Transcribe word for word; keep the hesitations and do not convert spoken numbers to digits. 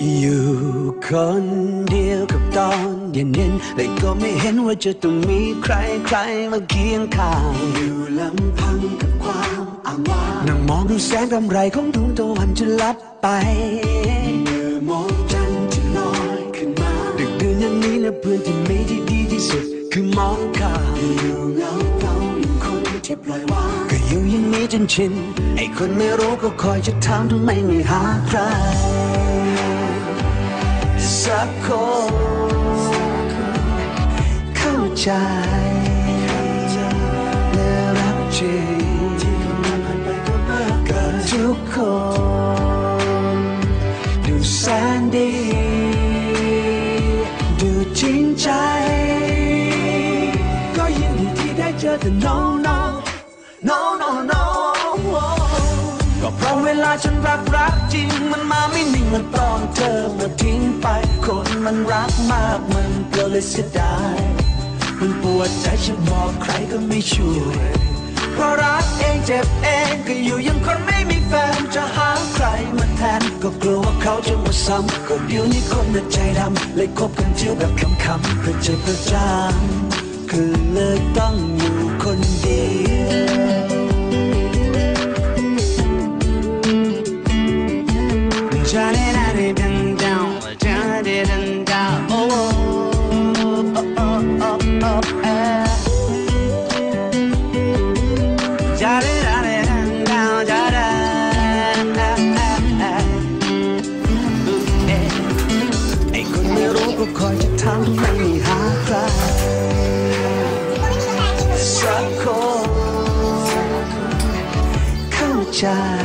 อยู่คนเดียวกับตอนเย็นๆแต่ก็ไม่เห็นว่าจะต้องมีใครใครมาเคียงข้างอยู่ลำพังกับความอ้างว้างนั่งมองดูแสงรำไรของดวงตะวันจะลับไปเมื่อมองจันทร์ที่ลอยขึ้นมาดึกดื่นอย่างนี้นะเพื่อนที่มีที่ดีที่สุดคือมองข้ามอยู่เงาเฝ้าอยู่คนที่ปล่อยวางก็อยู่อย่างนี้จนชินไอ้คนไม่รู้ก็คอยจะถามทำไมไม่หาใครสักคนเข้าใจและรักจริงกับทุกคนดูแสนดีดูจริงใจก็ยินดีที่ได้เจอแต่ no no no no no ก็เพราะเวลาฉันรักรักจริงมันมาไม่นิ่งมันตอนเธอมาทิ้งไปคนมันรักมากมันก็เลยเสียดายมันปวดใจฉันบอกใครก็ไม่ช่วยเพราะรักเองเจ็บเองก็อยู่ยังคนไม่มีแฟนจะหาใครมาแทนก็กลัวว่าเขาจะมาซ้ำก็เดี๋ยวนี้คนน่ะใจดำเลยคบกันเที่ยวแบบคำๆเพื่อใจประจานคือเลยต้องอยู่คนเดียวจะได้ได้ดังดาวจะได้ดังดาวโอ้โอ้โอ้โอ้โอ้เอจะได้ได้ดังดาวจะได้ไอ้คนไม่รู้ก็คอยจะถามทำไมไม่หาใครสักคนเข้าใจ